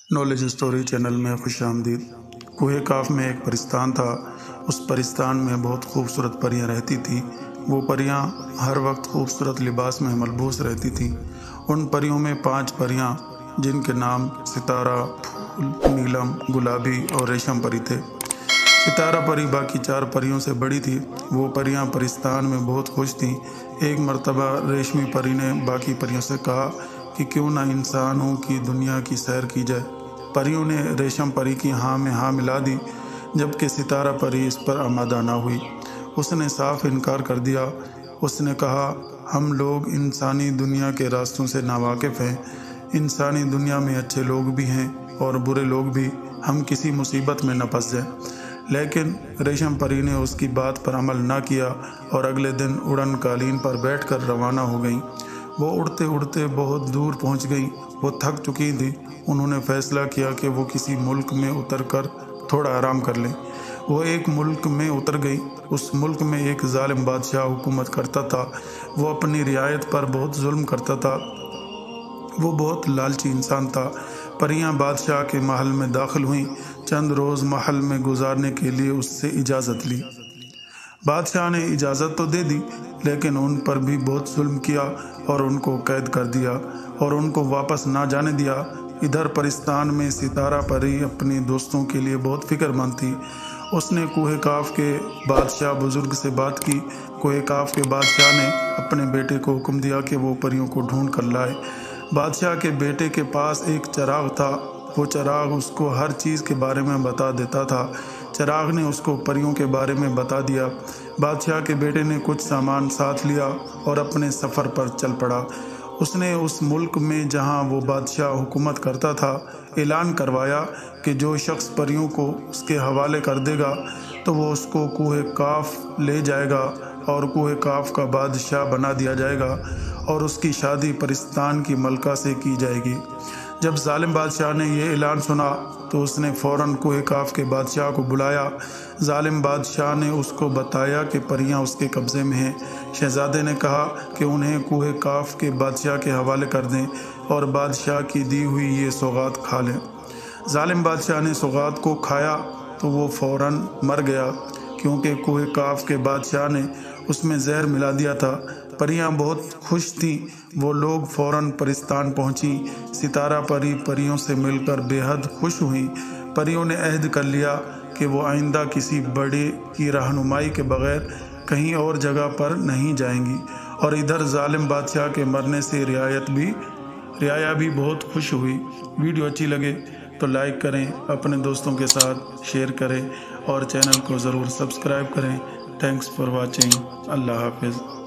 Knowledge story channel میں خوش آمدید۔ کوہ کاف میں ایک پرستان تھا۔ اس پرستان میں بہت خوبصورت پریاں رہتی تھیں۔ وہ پریاں ہر وقت خوبصورت لباس میں ملبوس رہتی تھیں۔ ان پریوں میں 5 پریاں جن کے نام ستارہ، پھول، نیلم، گلابی اور ریشم پری تھے۔ ستارہ پری باقی 4 پریوں سے بڑی تھی۔ وہ پریاں پرستان میں بہت خوش تھیں۔ ایک مرتبہ ریشمی پری نے باقی پریوں سے کہا کہ کیوں نہ انسانوں کی دنیا کی سیر کی جائے۔ پریوں نے ریشم پری کی ہاں میں ہاں ملا دی، جبکہ ستارہ پری اس پر آمادہ نہ ہوئی۔ اس نے صاف انکار کر دیا۔ اس نے کہا، ہم لوگ انسانی دنیا کے راستوں سے ناواقف ہیں۔ انسانی دنیا میں اچھے لوگ بھی ہیں اور برے لوگ بھی، ہم کسی مصیبت میں نہ پھنس جائیں۔ لیکن ریشم پری نے اس کی بات پر عمل نہ کیا اور اگلے دن اڑن قالین پر بیٹھ کر روانہ ہو گئیں۔ وہ اڑتے اڑتے بہت دور پہنچ گئیں۔ وہ تھک چکی تھیں۔ انہوں نے فیصلہ کیا کہ وہ کسی ملک میں اتر کر تھوڑا آرام کر لیں۔ وہ ایک ملک میں اتر گئی۔ اس ملک میں ایک ظالم بادشاہ حکومت کرتا تھا۔ وہ اپنی رعایت پر بہت ظلم کرتا تھا۔ وہ بہت لالچی انسان تھا۔ پریاں بادشاہ کے محل میں داخل ہوئیں۔ چند روز محل میں گزارنے کے لیے اس سے اجازت لی۔ بادشاہ نے اجازت تو دے دی، لیکن ان پر بھی بہت ظلم کیا اور ان کو قید کر دیا اور ان کو واپس نہ جانے دیا۔ ادھر پرستان میں ستارہ پری اپنے دوستوں کے لیے بہت فکر مند تھی۔ اس نے کوہ کاف کے بادشاہ بزرگ سے بات کی۔ کوہ کاف کے بادشاہ نے اپنے بیٹے کو حکم دیا کہ وہ پریوں کو ڈھونڈ کر لائے۔ بادشاہ کے بیٹے کے پاس ایک چراغ تھا۔ وہ چراغ اس کو ہر چیز کے بارے میں بتا دیتا تھا۔ چراغ نے اس کو پریوں کے بارے میں بتا دیا۔ بادشاہ کے بیٹے نے کچھ سامان ساتھ لیا اور اپنے سفر پر چل پڑا۔ اس نے اس ملک میں جہاں وہ بادشاہ حکومت کرتا تھا اعلان کروایا کہ جو شخص پریوں کو اس کے حوالے کر دے گا تو وہ اس کو کوہ کاف لے جائے گا اور کوہ کاف کا بادشاہ بنا دیا جائے گا اور اس کی شادی پرستان کی ملکہ سے کی جائے گی۔ جب ظالم بادشاہ نے یہ اعلان سنا تو اس نے فوراً کوہ کاف کے بادشاہ کو بلایا۔ ظالم بادشاہ نے اس کو بتایا کہ پریاں اس کے قبضے میں ہیں۔ شہزادے نے کہا کہ انہیں کوہ کاف کے بادشاہ کے حوالے کر دیں اور بادشاہ کی دی ہوئی یہ سوغات کھا لیں۔ ظالم بادشاہ نے سوغات کو کھایا تو وہ فوراً مر گیا، کیونکہ کوہ کاف کے بادشاہ نے اس میں زہر ملا دیا تھا۔ پریاں بہت خوش تھیں۔ وہ لوگ فوراً پرستان پہنچیں۔ ستارہ پری پریوں سے مل کر بے حد خوش ہوئیں۔ پریوں نے عہد کر لیا کہ وہ آئندہ کسی بڑے کی رہنمائی کے بغیر کہیں اور جگہ پر نہیں جائیں گی۔ اور ادھر ظالم بادشاہ کے مرنے سے رعایا بھی بہت خوش ہوئی۔ ویڈیو اچھی لگے تو لائک کریں، اپنے دوستوں کے ساتھ شیئر کریں اور چینل کو ضرور سبسکرائب کریں۔ Thanks for watching. اللہ حافظ۔